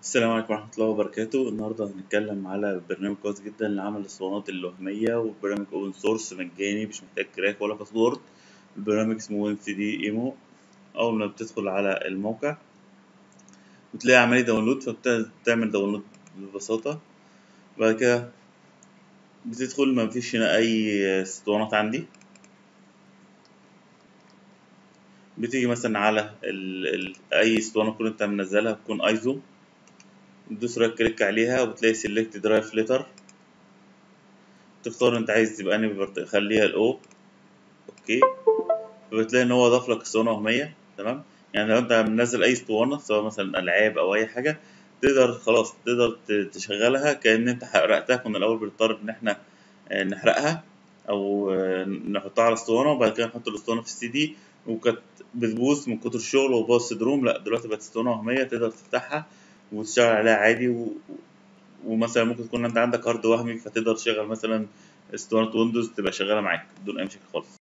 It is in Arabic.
السلام عليكم ورحمة الله وبركاته. النهاردة هنتكلم على برنامج كويس جدا لعمل الاسطوانات الوهمية، وبرنامج اوبن سورس مجاني مش محتاج كراك ولا باسورد. البرنامج اسمه وين سي دي ايمو. أول ما بتدخل على الموقع بتلاقي عملية داونلود، فبتعمل داونلود ببساطة. بعد كده بتدخل، مفيش هنا أي اسطوانات عندي. بتيجي مثلا على أي اسطوانة تكون أنت منزلها، بتكون ايزو، بتدوس رايت كليك عليها وبتلاقي سيلكت درايف ليتر. تختار انت عايز تبقى انهي، خليها الاو. اوكي. فبتلاقي ان هو ضاف لك اسطوانه وهميه. تمام. يعني لو انت منزل اي اسطوانه، سواء مثلا العاب او اي حاجه، تقدر خلاص تقدر تشغلها كأن انت حرقتها. كنا الاول بنضطر ان احنا نحرقها او نحطها على اسطوانه وبعد كده نحط الاسطوانه في السي دي، وكانت بتبوظ من كتر الشغل وباظ سيدروم. لا، دلوقتي بقت اسطوانه وهميه تقدر تفتحها وتشتغل عليها عادي. ومثلا ممكن تكون انت عندك هارد وهمي، فتقدر تشغل مثلا اسطوانه ويندوز تبقى شغاله معاك بدون اي مشاكل خالص.